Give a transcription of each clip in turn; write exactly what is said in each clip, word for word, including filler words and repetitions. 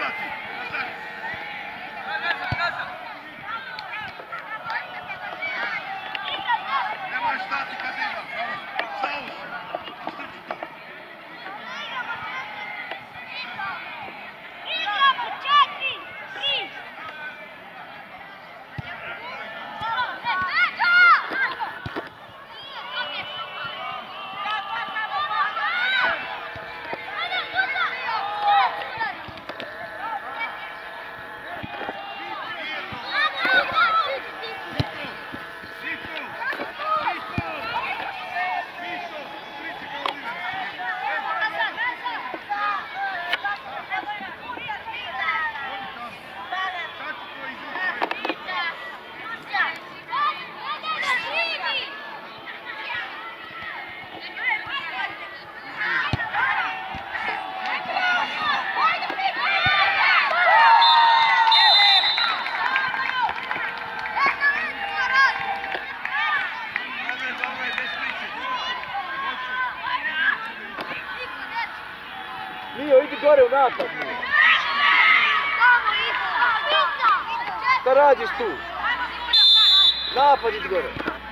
Mio, idi gore u napad. Šta radiš tu? Napad idi gore.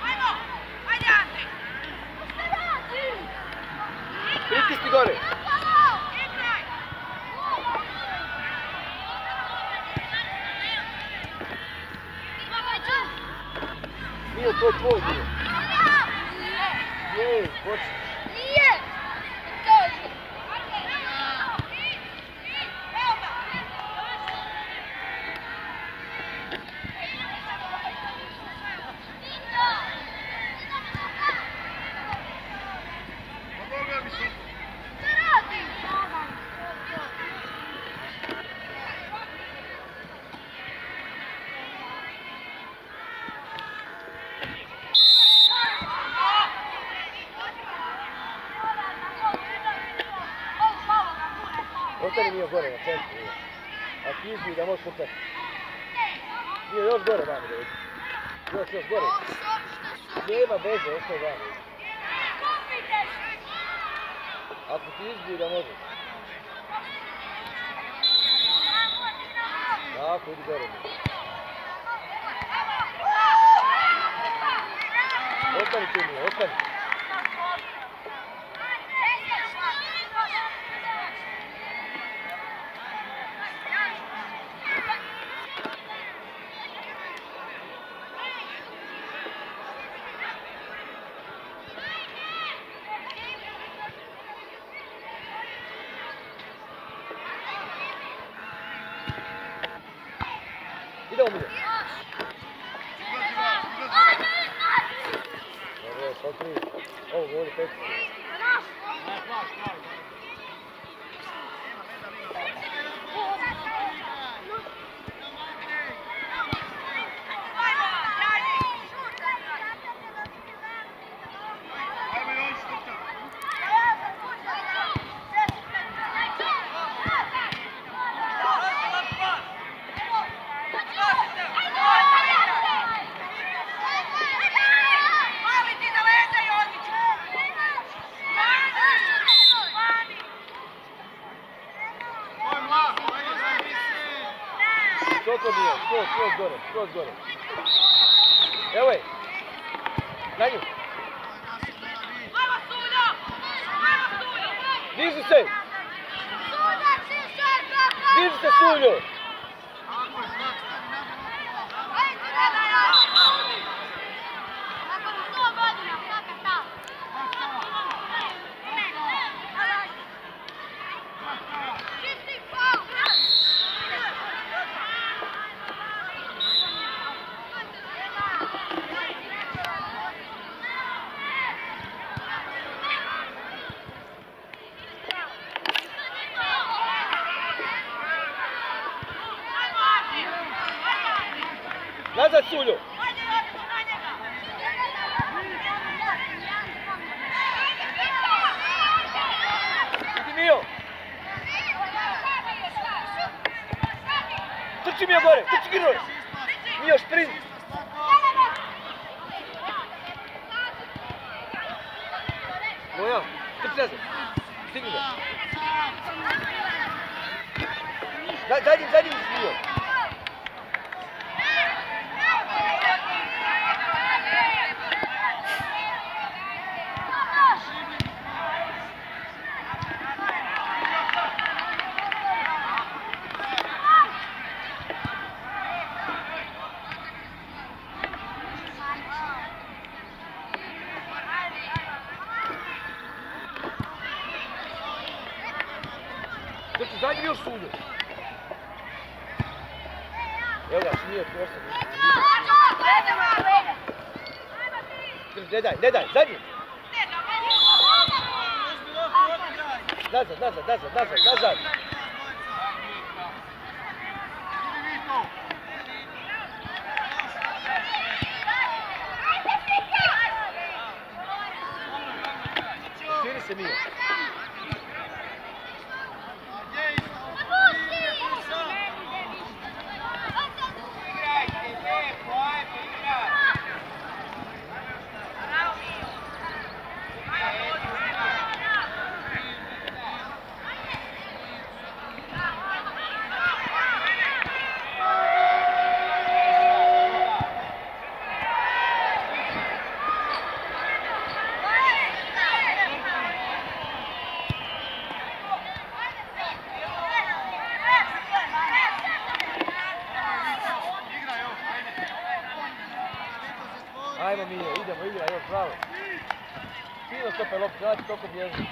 Pritisni gore. Mio, to je tvoj dio. Jej, počni. Ostani Mio gore na centru. A ti izbij da možeš početi. Mio, još gore vamo da vidi. Još, još gore. Nema veze, ostaj vamo. Ako ti izbij da možeš. Tako, idi gore Mio. Ostani tu Mio, ostani. Idemo Mio. Dobro, potri. Ovo govori pet. Skoro Mio, skoro, skoro gore, skoro gore. Evo je. Na nju. Diži se. Diži se Suljo. Nazad Suljo! Idi Mio! Trči Mio gore, trči Giroj! Mio, šprint! Moja, trči nazad! Stigni ga! Zadnjim, zadnjim smio. Znači, zadnji bio sudu. Evo ga, smije prosto. Ne daj, ne daj, zadnji. Nazad, nazad, nazad, nazad, nazad. Širi se Mio. Ajmo Mio, idemo, igra, još bravo. Fino stope loptu, znači toliko bježi.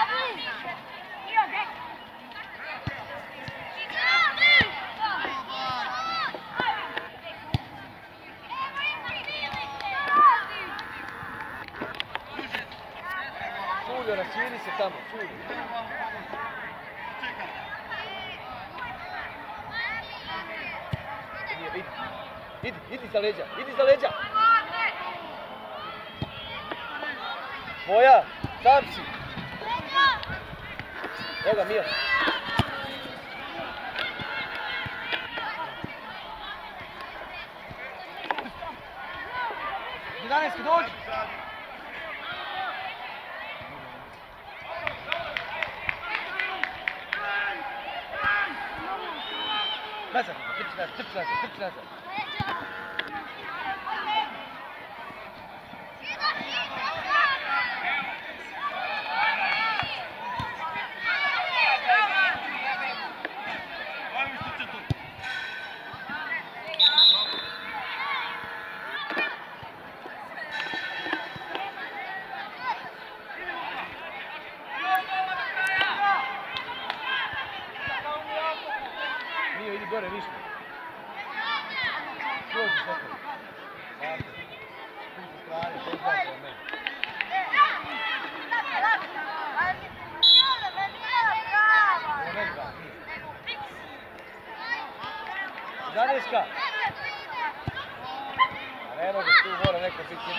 Suljo, rasviri se tamo, Suljo. Idi, idi, idi za leđa, idi za leđa. Tvoja, sam si. Evo ga, Mio. jedanaestki, dođi. Nazad, trči nazad, trči nazad, trči nazad. Mio, idi gore, više. Prođi sve. Ovako. Tu su strane, to je znači od mene. Ovo meni da, nije. Zaneska. A ne može tu mora neko biti.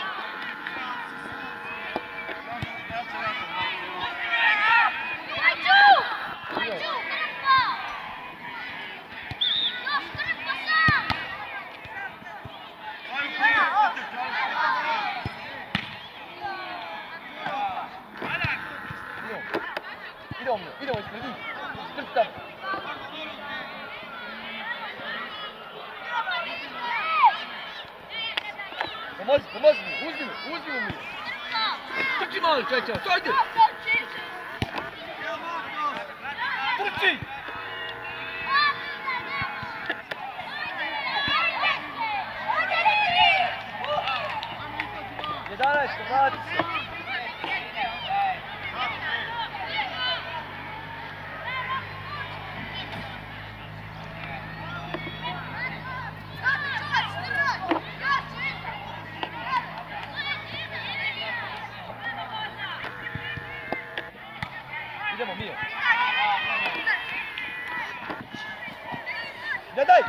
Idemo, idemo ispred njih. Trči tamo. Pomozi, pomozi mi, uzmi mi, uzmi mi. Trči mali, čekaj, čekaj, ajde. Trči. jedanaest, vrati se. Idemo, Mio. Ne daj!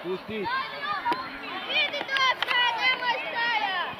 Pusti. Idi dosta, nemoj stajati!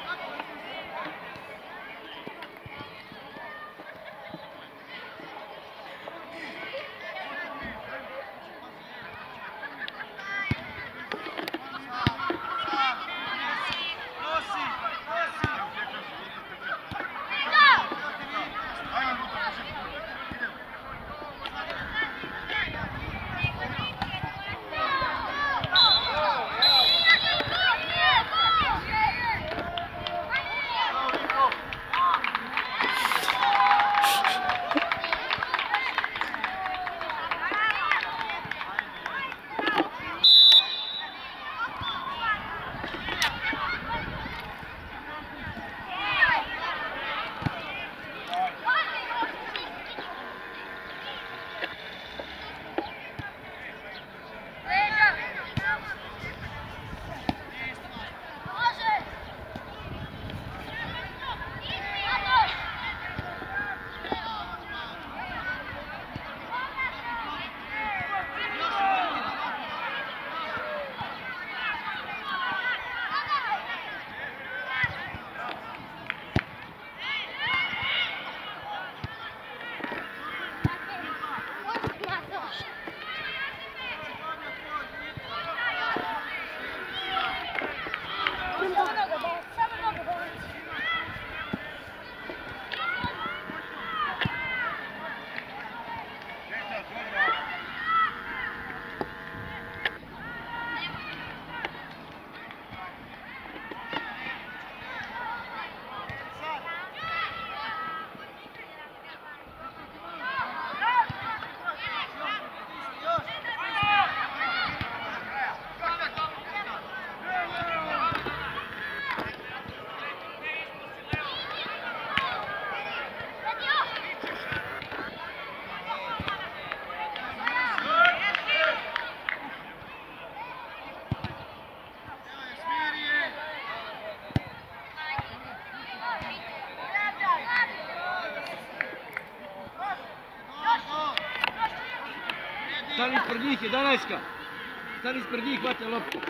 Stani ispred njih, jedanaestka. Stani ispred njih, hvata loptu.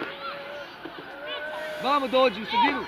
Vamo dođi u sredinu.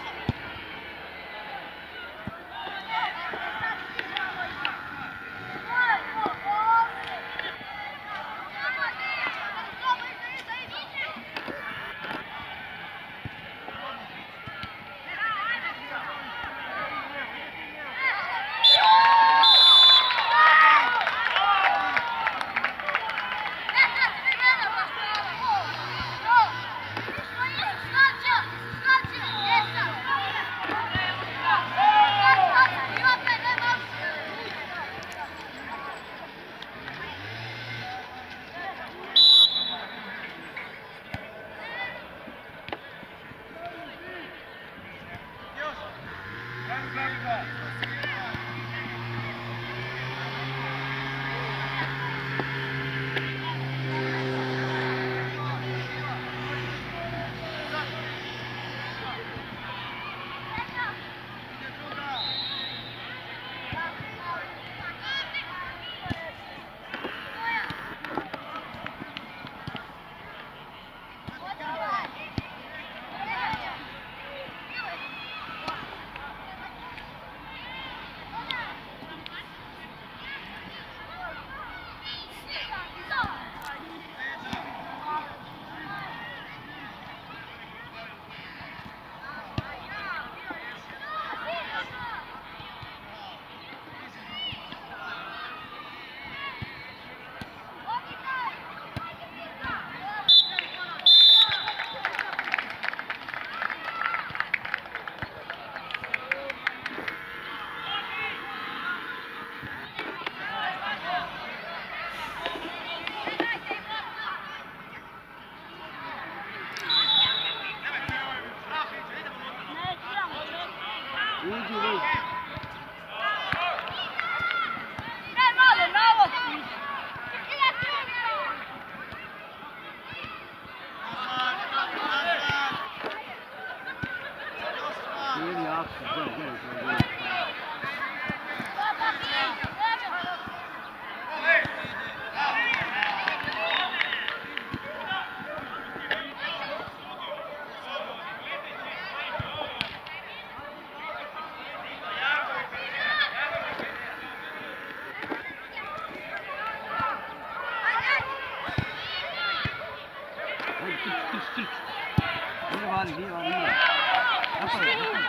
Napadaj, napadaj.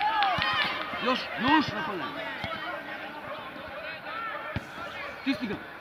Još, još napadaj. Stisni ga.